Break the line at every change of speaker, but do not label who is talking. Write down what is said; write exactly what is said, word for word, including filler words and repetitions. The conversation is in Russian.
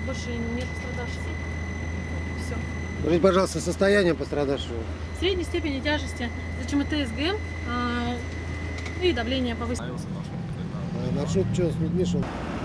больше нет пострадавших. Все.
Скажите, пожалуйста, состояние пострадавшего?
Средней степени тяжести, ЗЧМТ, СГМ а, и давление повысилось.
Маршрут что, с людьми шел?